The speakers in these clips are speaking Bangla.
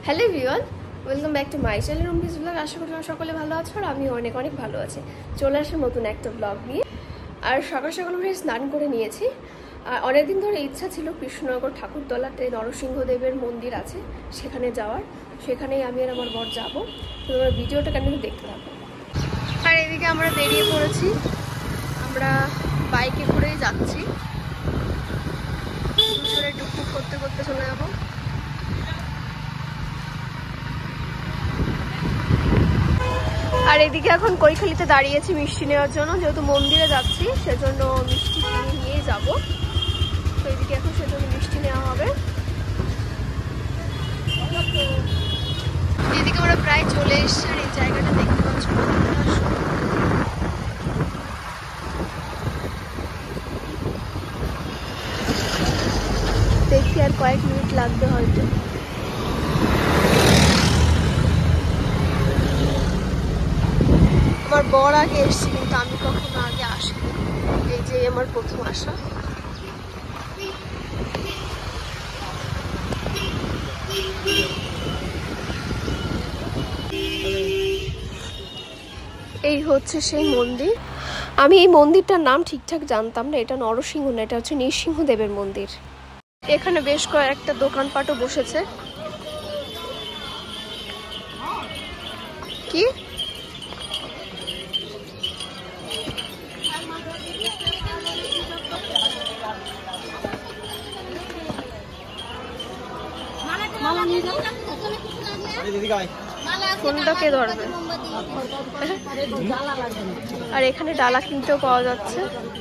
Hello everyone, welcome back to my channel রুমপিস ব্লগ। আশা করি সকলে ভালো আছো আর আমিও অনেক অনেক ভালো আছি। চলে আসে নতুন একটা ব্লগ নিয়ে। আর সকাল সকাল উঠে স্নান করে নিয়েছি। আর অনেকদিন ধরে ইচ্ছা ছিল কৃষ্ণনগর ঠাকুরতলাতে নরসিংহদেবের মন্দির আছে সেখানে যাওয়ার। সেখানেই আমি আর আমার বর যাবো। তো তোমরা ভিডিওটা কন্টিনিউ দেখতে থাকো। আর এদিকে আমরা বেরিয়ে পড়েছি, আমরা বাইকে করেই যাচ্ছি। টুকটুক করতে করতে চলে যাবো। আর এদিকে এখন কৈখালিতে দাঁড়িয়েছি মিষ্টি নেওয়ার জন্য, যেহেতু মন্দিরে যাচ্ছি সেজন্য মিষ্টি কিনে নিয়ে যাবো। তো এদিকে এখন সেজন্য মিষ্টি নেওয়া হবে। এদিকে আমরা প্রায় চলে এসেছি। আর এই জায়গাটা দেখতে পাচ্ছ, দেখি আর কয়েক মিনিট লাগবে হয়তো। আমার বর আগে এসেছি, কিন্তু আমি কখনো আগে আসিনি। এই যে আমার প্রথম আসা। এই হচ্ছে সেই মন্দির। আমি এই মন্দিরটার নাম ঠিকঠাক জানতাম না। এটা নরসিংহ না, এটা হচ্ছে নৃসিংহদেবের মন্দির। এখানে বেশ কয়েকটা দোকানপাটও বসেছে। কি ফোনটা কে ধরবে? আর এখানে ডালা কিনতেও পাওয়া যাচ্ছে।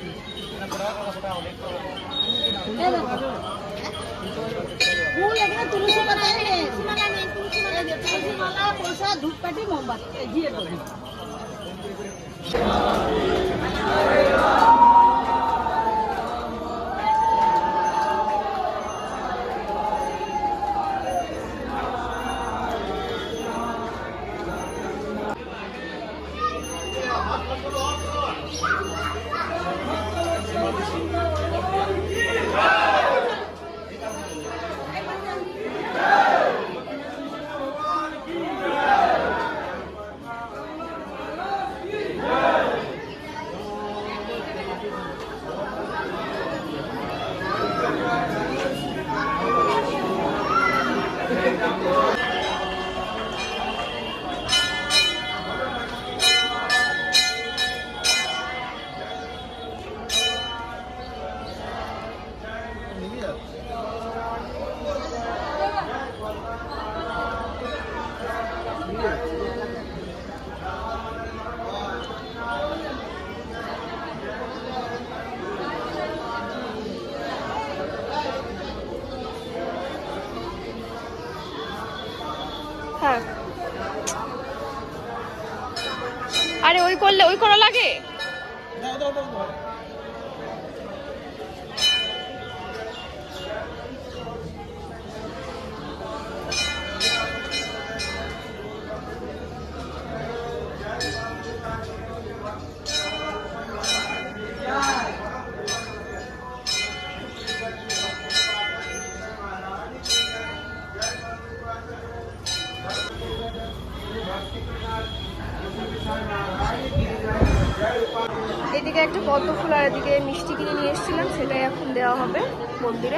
হ্যাঁ, আরে ওই করলে ওই করা লাগে। এদিকে একটা পদ্ম ফুল আর এদিকে মিষ্টি কিনে নিয়ে এসেছিলাম, সেটাই এখন দেওয়া হবে মন্দিরে।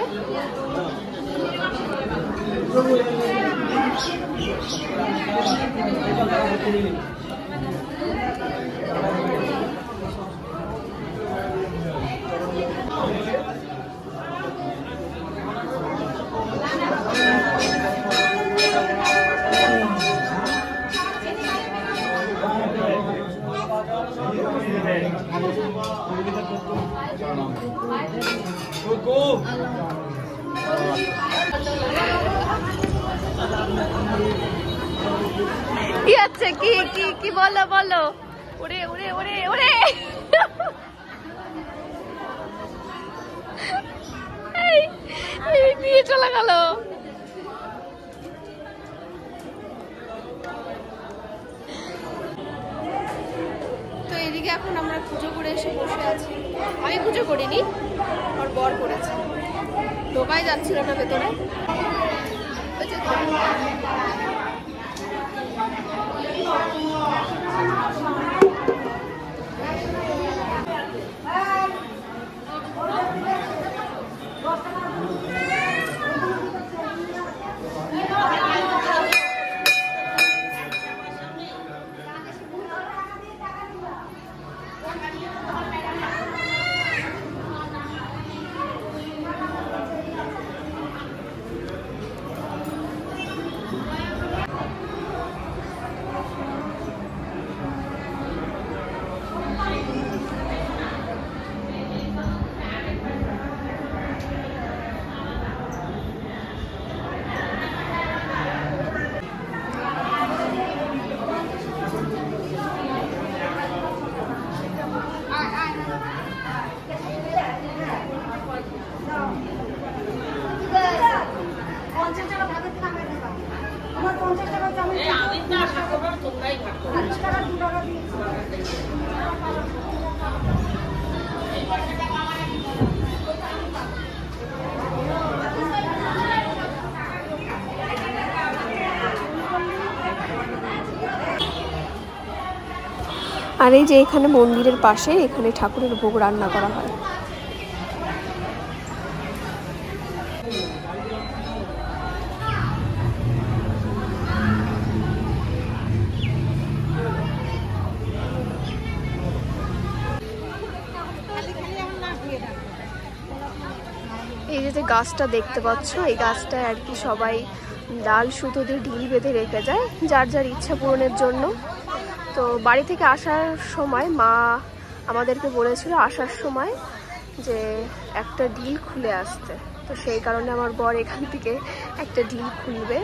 কি আছে? কি কি কি বলো বলো। ওরে ওরে ওরে ওরে নিয়ে চলে গেল। তো এদিকে এখন আমরা পুজো করে এসে বসে আছি। আমি পুজো করিনি, আমার বর করেছে। ঢোকাই যাচ্ছিল না ভেতরে। আর এই যে এখানে মন্দিরের পাশে এখানে ঠাকুরের ভোগ রান্না করা হয়। এই যে গাছটা দেখতে পাচ্ছ, এই গাছটায় আর কি সবাই লাল সুতো দিয়ে ঢিল বেঁধে রেখে যায় যার যার ইচ্ছা পূরণের জন্য। তো বাড়ি থেকে আসার সময় মা আমাদেরকে বলেছিল আসার সময় যে একটা ঢিল খুলে আসতে, তো সেই কারণে আমার বর এখান থেকে একটা ঢিল খুলবে।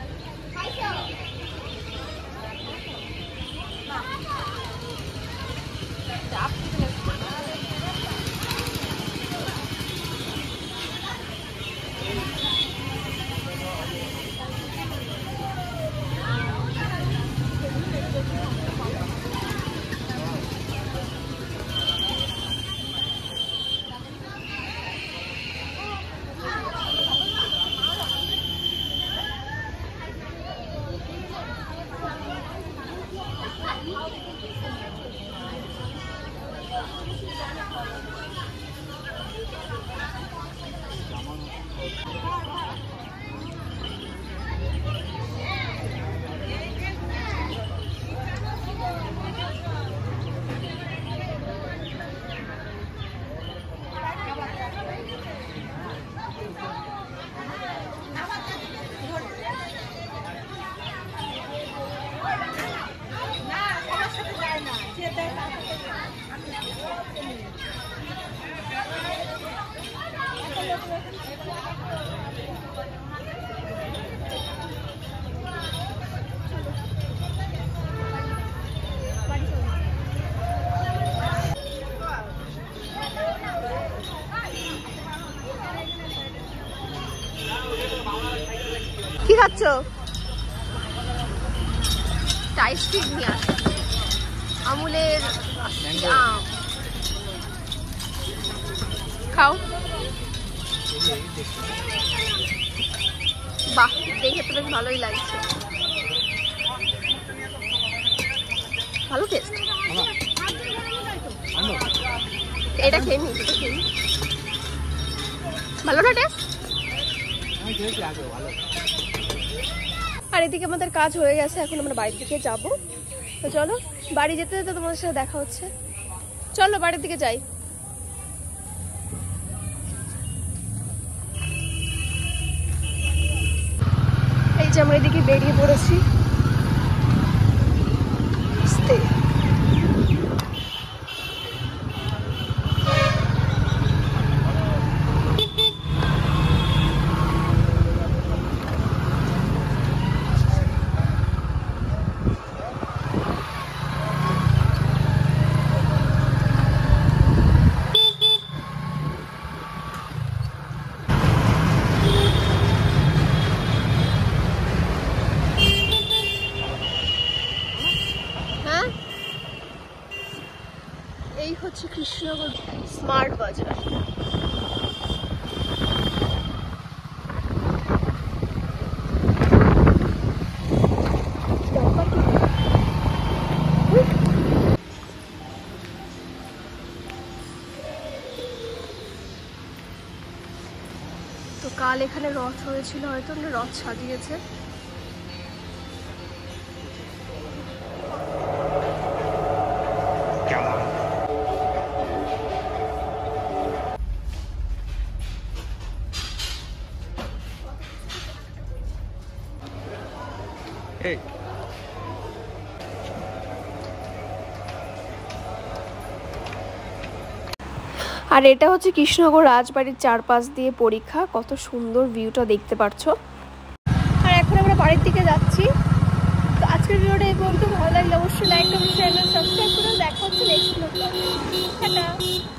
কি খাচ্ছ? আইসক্রিম নিয়ে আসো, আমুলের আম খাও। বাহ, দেখে তো বেশ ভালোই লাগছে, ভালো টেস্ট। এটা খেয়ে নি, এটা খেয়ে নি, ভালো না টেস্ট? আর এদিকে আমাদের কাজ হয়ে গেছে, এখন আমরা বাড়ির দিকে যাব। তো চলো, বাড়ি যেতে যেতে তোমাদের সাথে দেখা হচ্ছে। চলো বাড়ির দিকে যাই। এই যে আমরা এদিকে বেরিয়ে পড়েছি। এই হচ্ছে কৃষ্ণনগর স্মার্ট বাজার। তো কাল এখানে রথ হয়েছিল, হয়তো রথ সাজিয়েছে। আর এটা হচ্ছে কৃষ্ণনগর রাজবাড়ির চারপাশ দিয়ে পরীক্ষা, কত সুন্দর ভিউটা দেখতে পাচ্ছ। আর এখন আমরা বাড়ির দিকে যাচ্ছি। তো আজকের ভিডিওটা এই পর্যন্ত, ভালো লাগলে অবশ্যই লাইক কমেন্ট শেয়ার সাবস্ক্রাইব করে দেখা হচ্ছে নেক্সট ব্লগে। টাটা।